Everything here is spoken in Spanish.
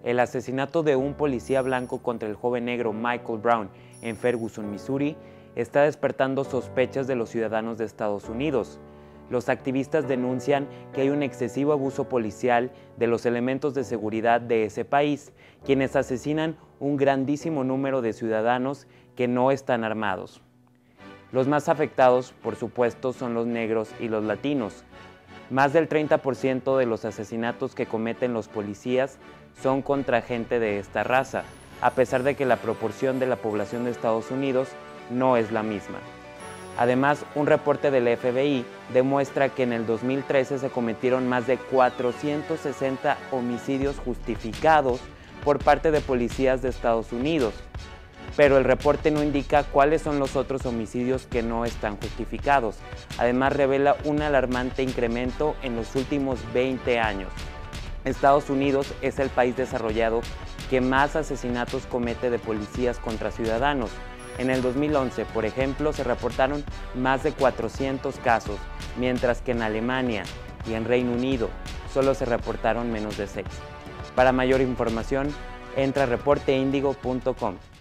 El asesinato de un policía blanco contra el joven negro Michael Brown en Ferguson, Missouri, está despertando sospechas de los ciudadanos de Estados Unidos. Los activistas denuncian que hay un excesivo abuso policial de los elementos de seguridad de ese país, quienes asesinan un grandísimo número de ciudadanos que no están armados. Los más afectados, por supuesto, son los negros y los latinos. Más del 30% de los asesinatos que cometen los policías son contra gente de esta raza, a pesar de que la proporción de la población de Estados Unidos no es la misma. Además, un reporte del FBI demuestra que en el 2013 se cometieron más de 460 homicidios justificados por parte de policías de Estados Unidos, pero el reporte no indica cuáles son los otros homicidios que no están justificados. Además, revela un alarmante incremento en los últimos 20 años. Estados Unidos es el país desarrollado que más asesinatos comete de policías contra ciudadanos. En el 2011, por ejemplo, se reportaron más de 400 casos, mientras que en Alemania y en Reino Unido solo se reportaron menos de 6. Para mayor información, entra a reporteindigo.com.